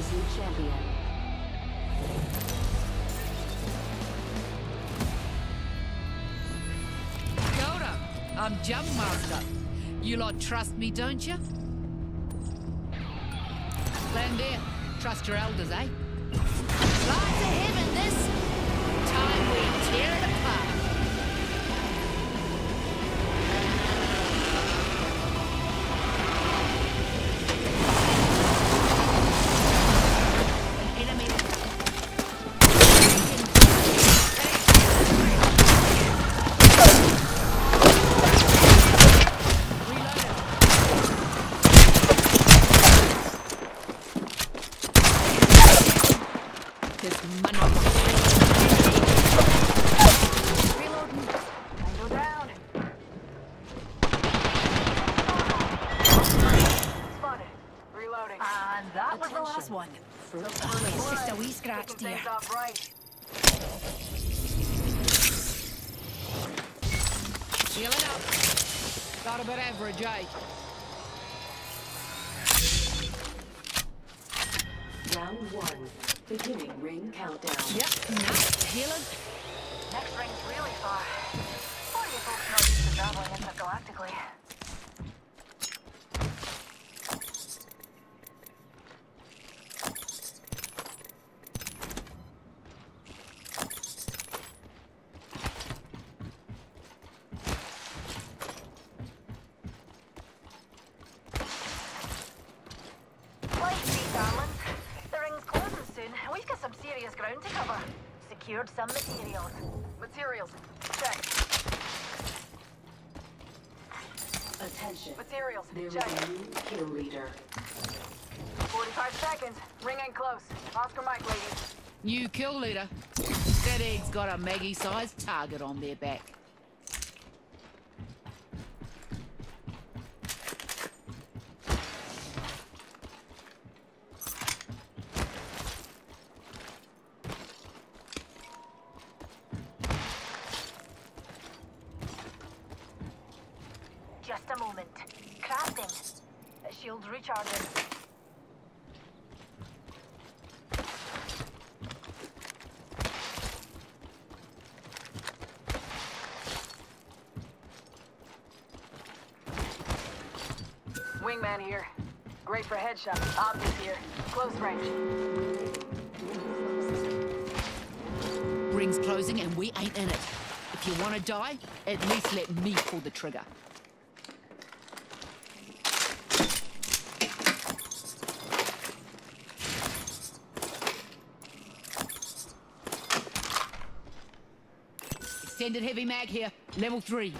new champion. Yoda, I'm Jump Master. You lot trust me, don't you? Land there. Trust your elders, eh? Fly to heaven this time we tear it apart. One. It's just a wee scratch, dear. Seal it up. Got a bit average, eh? Round 1. Beginning ring countdown. Yep, now, healing. Next ring's really far. Why are you folks not used to traveling intergalactically? Serious ground to cover. Secured some materials. Materials. Check. Attention. Materials. There is Check. a new kill leader. 45 seconds. Ring in close. Oscar Mike, ladies. New kill leader. That egg's got a Maggie-sized target on their back. Just a moment. Crafting. Shields recharging. Wingman here. Great for headshots. Optics here. Close range. Ring's closing and we ain't in it. If you want to die, at least let me pull the trigger. Extended heavy mag here, level 3.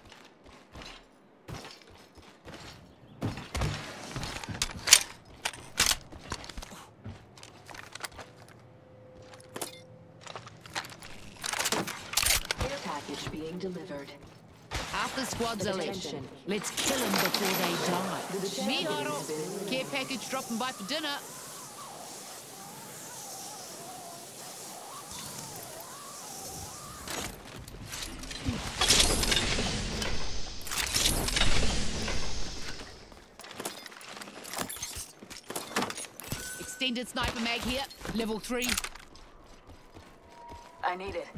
Package being delivered. Half the squad's are left. Let's kill them before they die. Me, Otto. Care package dropping by for dinner. Extended sniper mag here, level 3. I need it.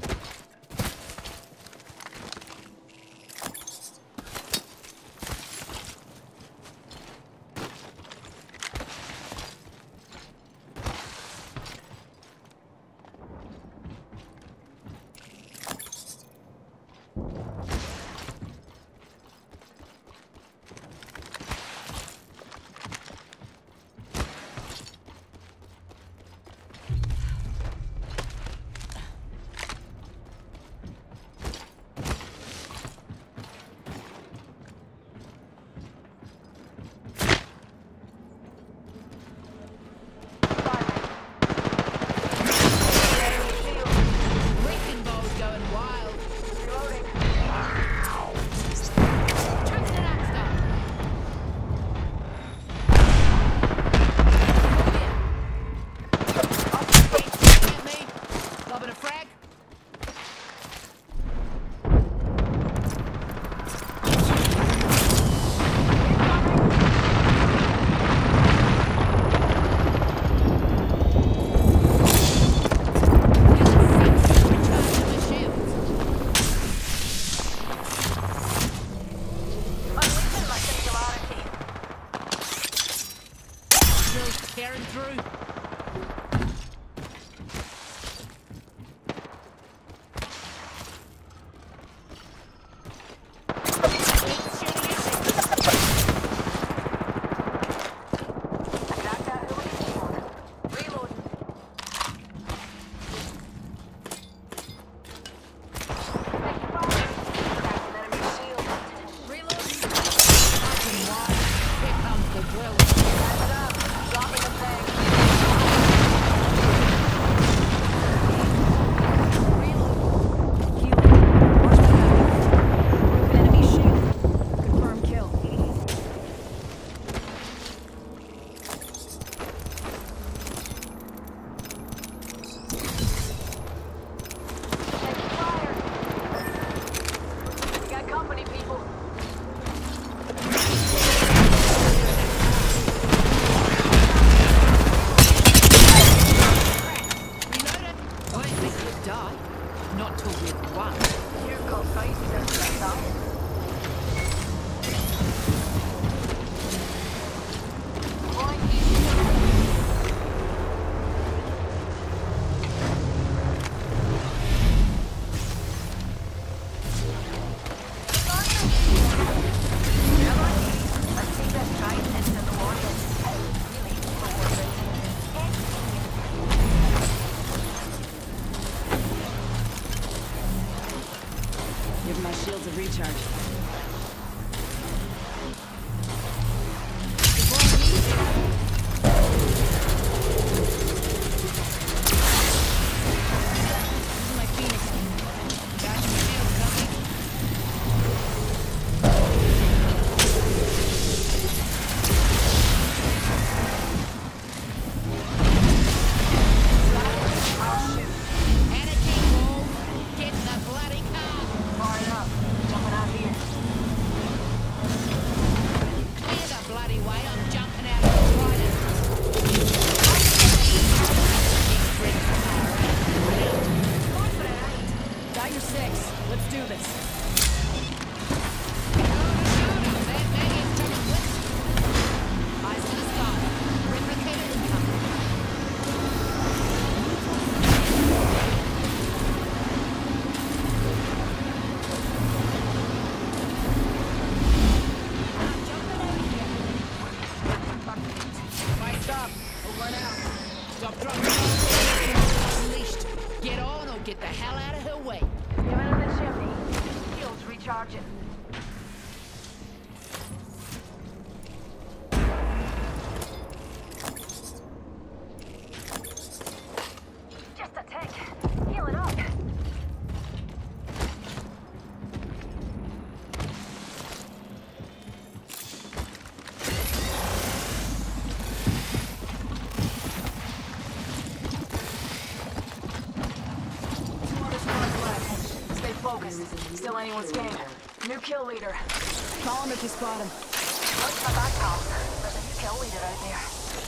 anyone's game. New kill leader. Call him if you spot him. Watch my back, pals. There's a new kill leader out there.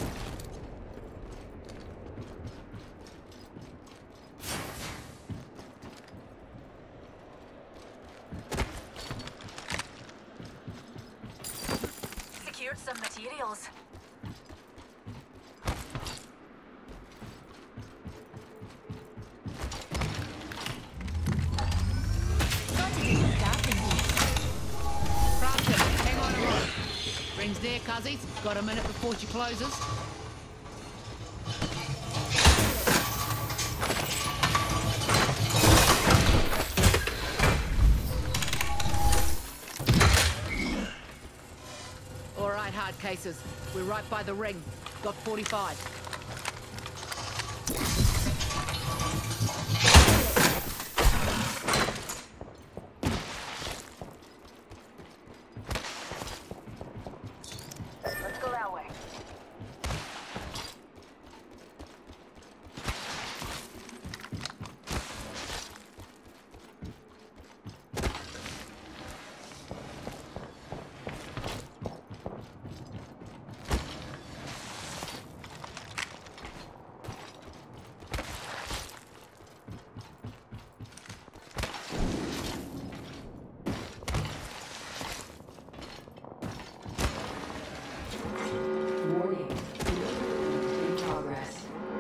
Secured some materials. Franklin, hang on a minute. Rings there, cuzzies. Got a minute before she closes. All right, hard cases. We're right by the ring. Got 45. Let's go that way. Warning. In progress.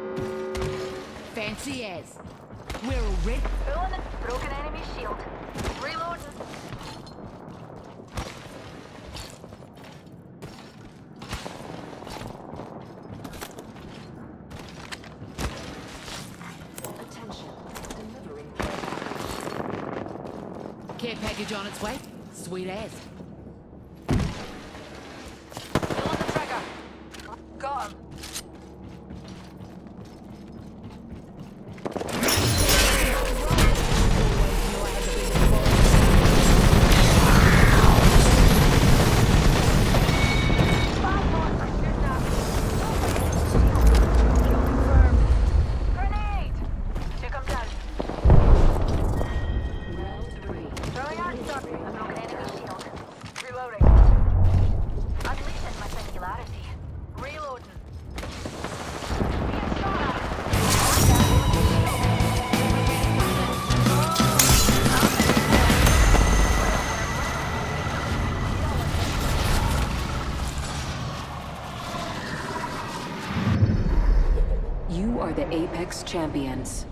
Fancy as. We're already... Pulling it. Broken enemy shield. Reloading. Attention. Delivering. Care package on its way. Sweet as. Pulling the trigger. Got him. Grenade! Took him down. Round 3. Throwing out stun. A broken enemy shield. Reloading. Unleashing my singularity. Reloading. Being shot at. You are the Apex Champions.